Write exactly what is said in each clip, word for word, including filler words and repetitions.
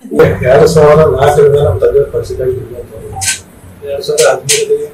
ಎರಡು ಸಾವಿರದ ನಾಲ್ಕರಿಂದ ನಮ್ಮ ತಂದೆ ಪರಿಸ್ಥಿತಿ ಎರಡ್ ಸಾವಿರದ ಹದಿಮೂರರಲ್ಲಿ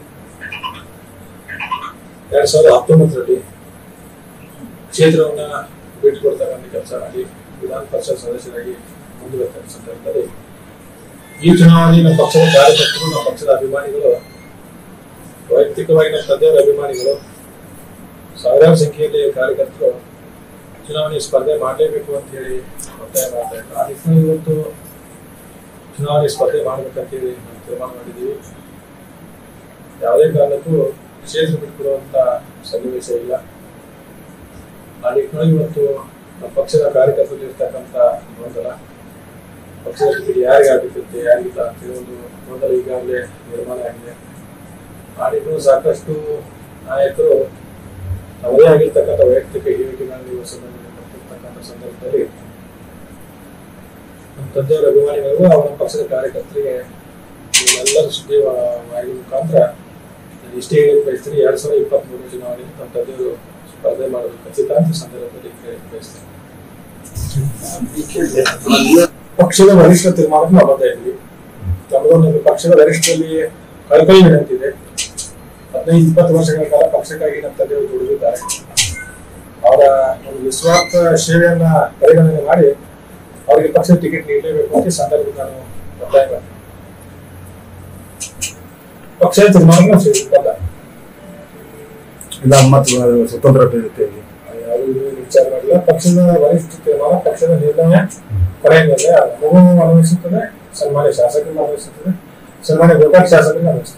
ಎರಡ್ ಸಾವಿರದ ಹತ್ತೊಂಬತ್ತರಲ್ಲಿ ಕ್ಷೇತ್ರವನ್ನ ಬಿಟ್ಟುಕೊಡ್ತಕ್ಕಂಥ ಕೆಲಸ ಮಾಡಿ ವಿಧಾನ ಪರಿಷತ್ ಸದಸ್ಯರಾಗಿ ಮುಂದುವರೆದ ಸಂದರ್ಭದಲ್ಲಿ ಈ ಚುನಾವಣೆ ನಮ್ಮ ಪಕ್ಷದ ಕಾರ್ಯಕರ್ತರು, ನಮ್ಮ ಪಕ್ಷದ ಅಭಿಮಾನಿಗಳು, ವೈಯಕ್ತಿಕವಾಗಿ ನಮ್ಮ ತಂದೆಯವರ ಅಭಿಮಾನಿಗಳು, ಸಾವಿರಾರು ಸಂಖ್ಯೆಯಲ್ಲಿ ಕಾರ್ಯಕರ್ತರು ಚುನಾವಣೆ ಸ್ಪರ್ಧೆ ಮಾಡಲೇಬೇಕು ಅಂತ ಹೇಳಿ ಒತ್ತಾಯ ಮಾಡ್ತಾ ಇದ್ದಾರೆ. ಆ ನಿಟ್ಟಿನಲ್ಲಿ ಇವತ್ತು ಚುನಾವಣೆ ಸ್ಪರ್ಧೆ ಮಾಡಬೇಕಂತೇಳಿ ನಾವು ತೀರ್ಮಾನ ಮಾಡಿದ್ದೀವಿ. ಯಾವುದೇ ಕಾರಣಕ್ಕೂ ಕ್ಷೇತ್ರ ಬಿಟ್ಟುಕೊಡುವಂತ ಸನ್ನಿವೇಶ ಇಲ್ಲ. ಆ ನಿಟ್ಟಿನಲ್ಲಿ ಇವತ್ತು ನಮ್ಮ ಪಕ್ಷದ ಕಾರ್ಯಕರ್ತರು ಇರ್ತಕ್ಕಂಥ ಗೊಂದಲ, ಪಕ್ಷದ ಟಿಕೆಟ್ ಯಾರಿಗೆ ಆಗಬೇಕಂತೆ ಯಾರಿಗಿಲ್ಲ ಅಂತೇಳಿ ಒಂದು ಗೊಂದಲ ಈಗಾಗಲೇ ನಿರ್ಮಾಣ ಆಗಿದೆ. ಆ ನಿಟ್ಟಿನಲ್ಲಿ ಸಾಕಷ್ಟು ನಾಯಕರು ಅವರೇ ಆಗಿರ್ತಕ್ಕಂಥ ವೈಯಕ್ತಿಕ ಹೇಳಿಕೆಗಳನ್ನು ಕೊಟ್ಟಿರ್ತಕ್ಕಂಥ ಸಂದರ್ಭದಲ್ಲಿ ನಮ್ಮ ತಂದೆಯವರ ಅಭಿಮಾನಿಗಳಿಗೂ ಅವರ ಪಕ್ಷದ ಕಾರ್ಯಕರ್ತರಿಗೆ ಎಲ್ಲರ ಸುದ್ದಿ ವಾಹಿನಿ ಮುಖಾಂತರ ನಾನು ಇಷ್ಟೇ ಹೇಳಿ ಬಯಸ್ತೀನಿ. ಎರಡ್ ಸಾವಿರದ ಇಪ್ಪತ್ತ್ ಮೂರನೇ ಚುನಾವಣೆ ನಮ್ಮ ತಂದೆಯವರು ಸ್ಪರ್ಧೆ ಮಾಡೋದು ಖಚಿತ ಅಂತ ಸಂದರ್ಭದಲ್ಲಿ ಬಯಸ್ತೇನೆ. ಪಕ್ಷದ ವರಿಷ್ಠ ತೀರ್ಮಾನಕ್ಕೆ ನಾವು ಬರ್ತಾ ಇದ್ವಿ. ತಮ್ಮದೊಂದು ಪಕ್ಷದ ವರಿಷ್ಠರಲ್ಲಿ ಕಳಕಳಿ ವಿನಂತಿದೆ. ಹದಿನೈದು ಇಪ್ಪತ್ತು ವರ್ಷಗಳ ಕಾಲ ಪಕ್ಷಕ್ಕಾಗಿ ನಮ್ಮ ತಂದೆಯವರು ದುಡಿದಿದ್ದಾರೆ. ಅವರ ಒಂದು ನಿಸ್ವಾರ್ಥ ಸೇವೆಯನ್ನ ಪರಿಗಣನೆ ಮಾಡಿ ಅವರಿಗೆ ಪಕ್ಷದ ಟಿಕೆಟ್ ನೀಡಲೇಬೇಕು ಅಂತ ಸಂದರ್ಭದಲ್ಲಿ ನಾನು ಒತ್ತಾಯ ಮಾಡ್ತೀನಿ. ಪಕ್ಷದ ತೀರ್ಮಾನ ಸೇರಿಸಲ್ಲ ಇಲ್ಲ ಮತ್ತು ಸ್ವತಂತ್ರ ಅಭ್ಯರ್ಥಿಯಾಗಿ ಯಾವುದು ವಿಚಾರ ಮಾಡಿಲ್ಲ. ಪಕ್ಷದ ವರಿಷ್ಠ ತೀರ್ಮಾನ, ಪಕ್ಷದ ನಿರ್ಣಯ ಕಡೆ ಮೇಲೆ ನಮಗೂ ಅನ್ವಯಿಸುತ್ತದೆ, ಸನ್ಮಾನ್ಯ ಶಾಸಕರಿಗೆ ಅನ್ವಯಿಸುತ್ತದೆ, ಸನ್ಮಾನ್ಯ ಗೋಕಾಕ್ ಶಾಸಕರಿಗೆ ಅನ್ವಯಿಸುತ್ತದೆ.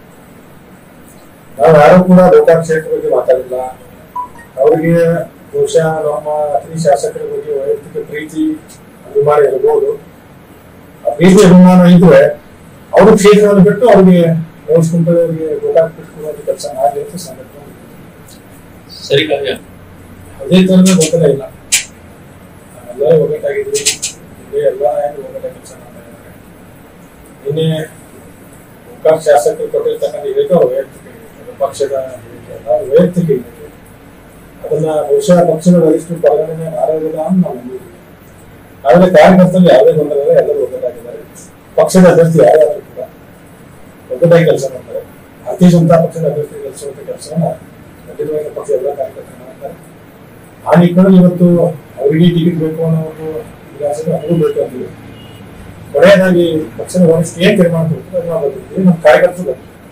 ನಾವು ಯಾರು ಕೂಡ ಗೋಕಾಕ್ ಕ್ಷೇತ್ರ ಬಗ್ಗೆ ಮಾತಾಡಿಲ್ಲ. ಅವರಿಗೆ ಬಹುಶಃ ನಮ್ಮ ಅತಿಥಿ ಶಾಸಕರ ಬಗ್ಗೆ ವೈಯಕ್ತಿಕ ಪ್ರೀತಿ ಅಭಿಮಾನ ಇರಬಹುದು. ಆ ಪ್ರೀತಿ ಅಭಿಮಾನ ಇದ್ರೆ ಅವರು ಕ್ಷೇತ್ರವನ್ನು ಬಿಟ್ಟು ಅವ್ರಿಗೆ ನೋಡ್ಸ್ಕೊಂಡವರಿಗೆ ಗೋಕಾಕ್ ಬಿಟ್ಕೊಡುವಂತ ಕೆಲಸ ಆಗಲಿ ಅಂತ ಸಂದರ್ಭ ಸರಿ ಕಾರ್ಯ. ಅದೇ ತರದ ಗೊಂದಲ ಇಲ್ಲ. ನಾವೆಲ್ಲರೂ ಒಗ್ಗಟ್ಟಾಗಿದ್ವಿ. ನಿನ್ನೆ ಎಲ್ಲ ಒಗ್ಗಟ್ಟಾಗಿ ಕೆಲಸ ಮಾಡ್ತಾ ಇದ್ದಾರೆ. ನಿನ್ನೆ ಗೋಕಾಕ್ ಶಾಸಕರು ಕೊಟ್ಟಿರ್ತಕ್ಕಂಥ ಹೇಳಿಕೆ ಅವ್ರ ವೈಯಕ್ತಿಕ ಪಕ್ಷದ ವೈಯಕ್ತಿಕ ಹೇಳಿಕೆ, ಅದನ್ನ ಬಹುಶಃ ಪಕ್ಷದ ವರಿಷ್ಠರು ಪರಿಗಣನೆ ಮಾಡೋದಿಲ್ಲ ಅಂತ ನಾವು ನಂಬಿದ್ದೀವಿ. ಆದರೆ ಕಾರ್ಯಕರ್ತರಲ್ಲಿ ಯಾವುದೇ ಗೊಂದಲ ಇಲ್ಲ, ಎಲ್ಲರೂ ಒಗ್ಗಟ್ಟಾಗಿದ್ದಾರೆ. ಪಕ್ಷದ ಅಭ್ಯರ್ಥಿ ಯಾರಾದ್ರೂ ಕೂಡ ಒಗ್ಗಟ್ಟಾಗಿ ಕೆಲಸ ಮಾಡ್ತಾರೆ. ಭಾರತೀಯ ಜನತಾ ಪಕ್ಷದ ಅಭ್ಯರ್ಥಿ ಕೆಲಸುವಂತ ಕೆಲಸವನ್ನ ಖಂಡಿತವಾಗಿ ಪಕ್ಷ ಎಲ್ಲ ಕಾರ್ಯಕರ್ತರು ಮಾಡ್ತಾರೆ. ಆ ನಿಟ್ಟಿನಲ್ಲಿ ಇವತ್ತು ಅವರಿಗೆ ಟಿಕೆಟ್ ಬೇಕು ಅನ್ನೋ ಒಂದು ವಿಲಾಸಗಳು ಅವರು ಬೇಕು ಅಂತೀವಿ. ಕೊನೆಯದಾಗಿ ಪಕ್ಷದ ವರಿಷ್ಠ ಏನ್ ತೀರ್ಮಾನ ಕೊಡ್ತಾರೆ ನಾವು ಬಂದಿದ್ದೀವಿ. ನಮ್ಮ ಕಾರ್ಯಕರ್ತರು